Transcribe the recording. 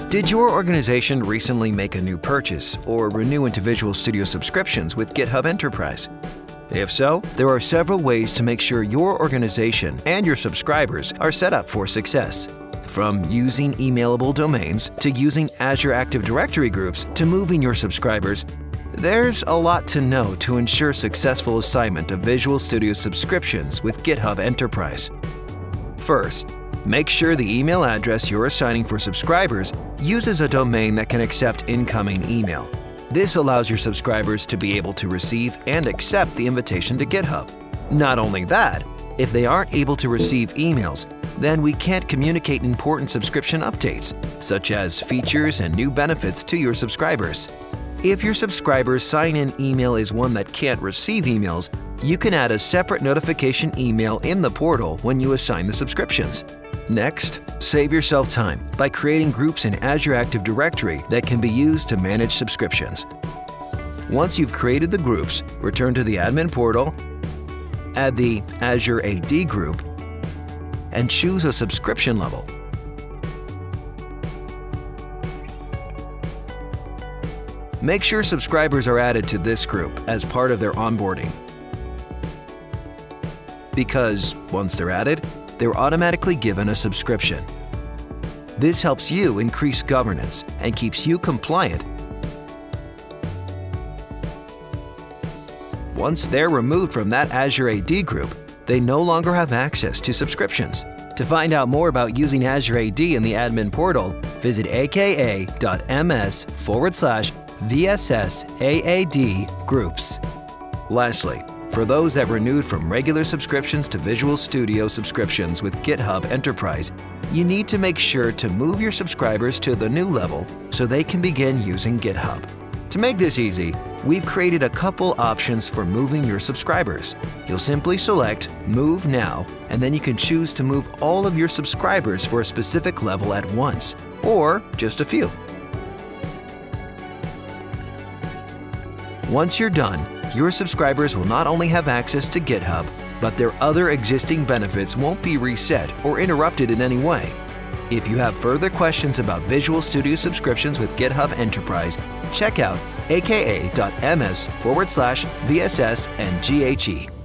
Did your organization recently make a new purchase or renew into Visual Studio subscriptions with GitHub Enterprise? If so, there are several ways to make sure your organization and your subscribers are set up for success. From using emailable domains to using Azure Active Directory groups to moving your subscribers, there's a lot to know to ensure successful assignment of Visual Studio subscriptions with GitHub Enterprise. First, make sure the email address you're assigning for subscribers uses a domain that can accept incoming email. This allows your subscribers to be able to receive and accept the invitation to GitHub. Not only that, if they aren't able to receive emails, then we can't communicate important subscription updates, such as features and new benefits to your subscribers. If your subscriber's sign-in email is one that can't receive emails, you can add a separate notification email in the portal when you assign the subscriptions. Next, save yourself time by creating groups in Azure Active Directory that can be used to manage subscriptions. Once you've created the groups, return to the admin portal, add the Azure AD group, and choose a subscription level. Make sure subscribers are added to this group as part of their onboarding, because once they're added, they're automatically given a subscription. This helps you increase governance and keeps you compliant. Once they're removed from that Azure AD group, they no longer have access to subscriptions. To find out more about using Azure AD in the admin portal, visit aka.ms/VSSAAD groups. Lastly, for those that renewed from regular subscriptions to Visual Studio subscriptions with GitHub Enterprise, you need to make sure to move your subscribers to the new level so they can begin using GitHub. To make this easy, we've created a couple options for moving your subscribers. You'll simply select Move Now, and then you can choose to move all of your subscribers for a specific level at once, or just a few. Once you're done, your subscribers will not only have access to GitHub, but their other existing benefits won't be reset or interrupted in any way. If you have further questions about Visual Studio subscriptions with GitHub Enterprise, check out aka.ms/VSS and GHE.